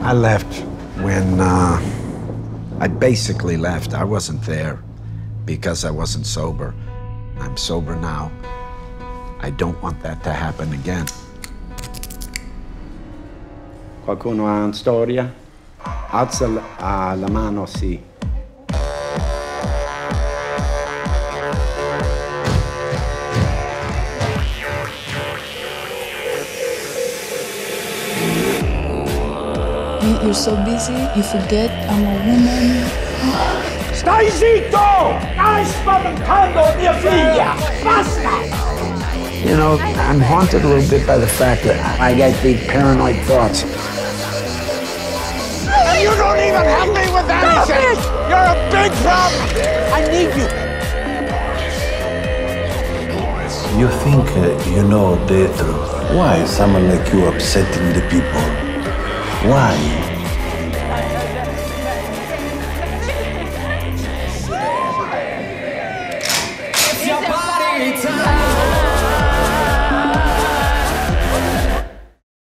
I left when I basically left. I wasn't there because I wasn't sober. I'm sober now. I don't want that to happen again. Qualcuno ha una storia? Alza la mano, sì. You're so busy, you forget I'm a woman. Stai zitto! Stai spaventando mia figlia! Basta! You know, I'm haunted a little bit by the fact that I get big paranoid thoughts. You don't even help me with anything! You're a big problem! I need you! You think you know the truth. Why is someone like you upsetting the people? Why?